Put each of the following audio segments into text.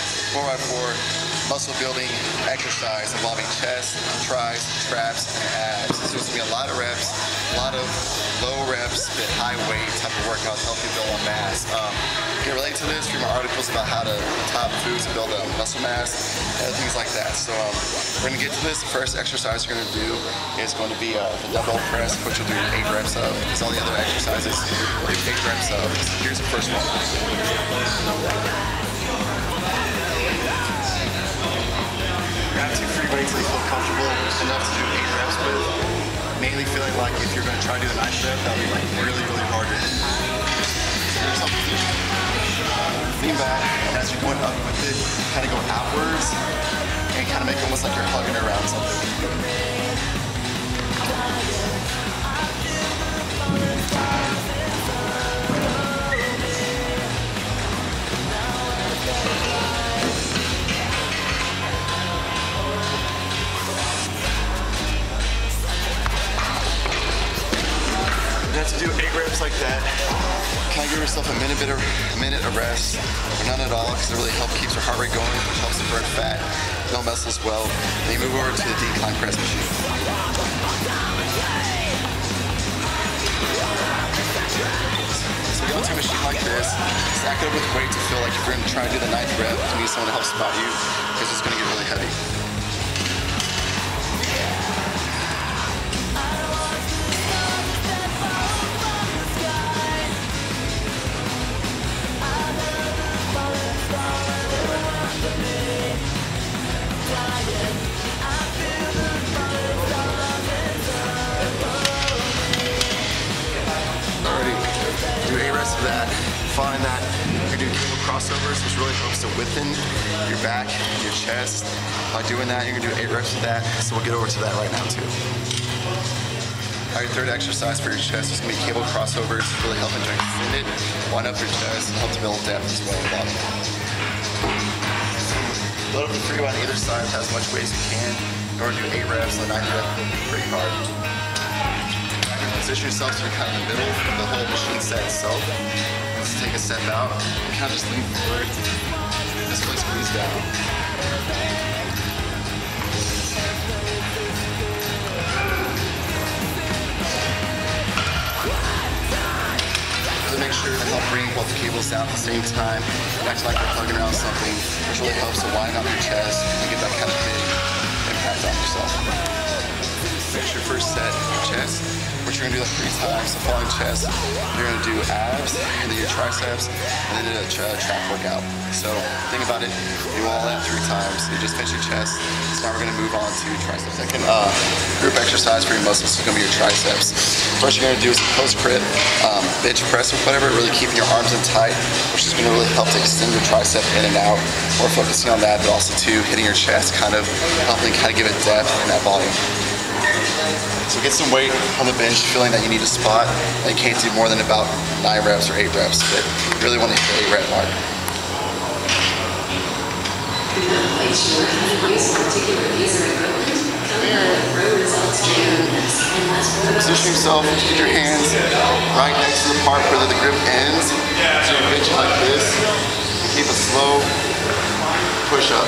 4x4 muscle building exercise involving chest, tris, traps, and abs. So it's going to be a lot of reps, a lot of low reps, but high weight type of workouts, help you build on mass. You can relate to this from my articles about how to top foods to build muscle mass, and other things like that. So we're going to get to this. The first exercise we're going to do is going to be the dumbbell press, which we'll do 8 reps of, because all the other exercises we'll do 8 reps of. So here's the first one. Grab 2 free weights that you feel comfortable enough to do 8 reps with. Mainly feeling like if you're going to try to do the 9th rep, that'll be like really, really hard. Lean back, and as you're going up with it, kind of go outwards and kind of make it almost like you're hugging around something. You have to do 8 reps like that. Kind of give yourself a minute of rest, or none at all, because it really helps keeps your heart rate going, which helps to burn fat, build muscle as well. Then you move over to the decline press machine. So go to a machine like this, stack it up with weight to feel like if you're going to try to do the 9th rep, you need someone to help spot you, because it's going to get really heavy. That. Following that, you're going to do cable crossovers, which really helps to within your back, your chest. By doing that, you're going to do 8 reps of that, so we'll get over to that right now too. All right, third exercise for your chest is going to be cable crossovers, really helping to extend it, wind up your chest, and help to build depth as well in the bottom. Load up the free on either side with as much weight as you can. In order to do 8 reps, the 9th rep will be pretty hard. Position yourself so you're kind of in the middle of the whole machine set itself. Let's take a step out and kind of just lean forward. Just really squeeze down. Really make sure to help bring both the cables down at the same time. Act like you're plugging around something, which really helps to widen out your chest and get that kind of big impact on yourself. Finish your first set of chest, which you're going to do like 3 times. So following chest, you're going to do abs, and then your triceps, and then do a trap workout. So think about it, do all that 3 times. You just finish your chest. So now we're going to move on to triceps. Second group exercise for your muscles is going to be your triceps. First you're going to do is a post grip bench press or whatever, really keeping your arms in tight, which is going to really help to extend your tricep in and out. More focusing on that, but also too hitting your chest, kind of helping kind of give it depth and that volume. So get some weight on the bench, feeling that you need a spot, and you can't do more than about 9 reps or 8 reps, but you really want to hit the 8 rep mark. Position yourself, get your hands right next to the part where the grip ends, so you're benching like this, and keep a slow push up.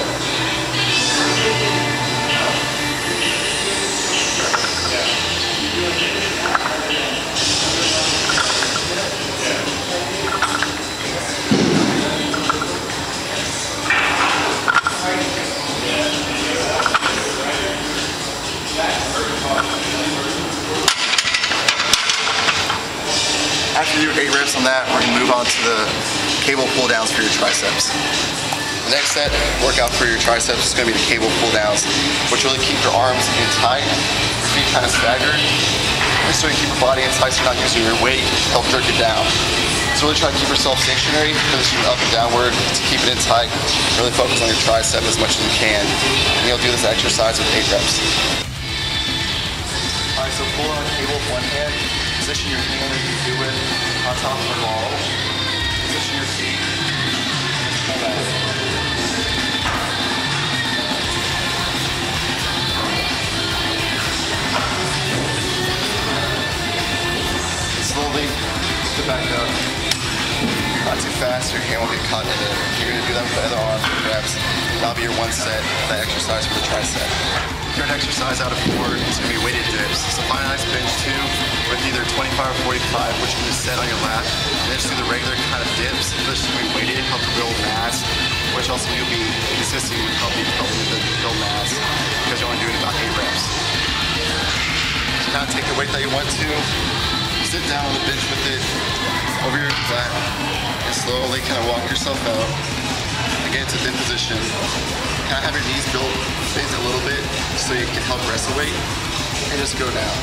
After you do 8 reps on that, we're going to move on to the cable pull downs for your triceps. The next set workout for your triceps is going to be the cable pull downs, which really keep your arms in tight, your feet kind of staggered, and so you keep your body in tight so you're not using your weight to help jerk it down. So really try to keep yourself stationary, position up and downward to keep it in tight. Really focus on your tricep as much as you can. And you'll do this exercise with 8 reps. Alright, so pull on the cable with one hand. Position your hand as you do it on top of the ball. Position your feet. Pull back. Slowly lift it back up. Not too fast, your hand will get caught in it. You're going to do that with the other arm for reps. that'll be your one set of that exercise for the tricep. Third exercise out of 4 is going to be weighted dips. So find a nice bench 2 with either 25 or 45, which you can just set on your lap. And then just do the regular kind of dips. This is going to be weighted, help to build mass, which also you'll be consistent with helping with the build mass because you're only doing about 8 reps. So kind of take the weight that you want to, sit down on the bench with it over your flat, and slowly kind of walk yourself out and get into thin position. Kind of have your knees built bend a little bit so you can help rest the weight and just go down.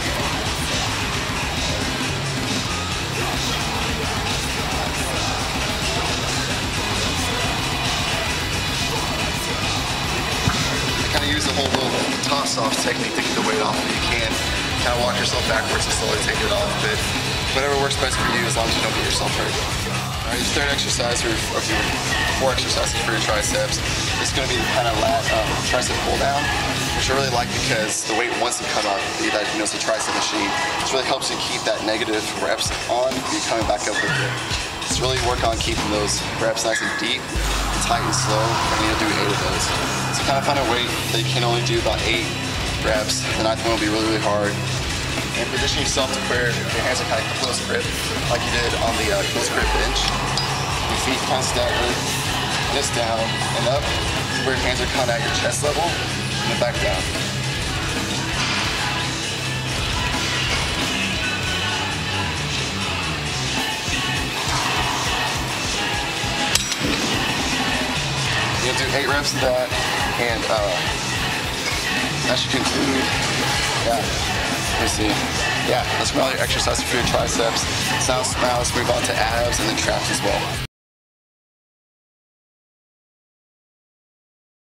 I kind of use the whole little toss-off technique to get the weight off if you can. Kind of walk yourself backwards and slowly take it off a bit. Whatever works best for you as long as you don't get yourself hurt. Alright, your third exercise, or your 4 exercises for your triceps, is going to be the kind of tricep pull down, which I really like because the weight wants to come up. It's a tricep machine. This really helps you keep that negative reps on. You're coming back up with it. Just really work on keeping those reps nice and deep, tight and slow, and you'll do 8 of those. So kind of find a weight that you can only do about 8 reps. The 9th one will be really, really hard. And position yourself to where your hands are kind of close grip, like you did on the close grip bench. Your feet kind of staggered, this down and up, where your hands are kind of at your chest level, and then back down. You'll do 8 reps of that, and that should conclude. Let's see. Yeah, that's all your exercises for your triceps. Now let's move on to abs and then traps as well.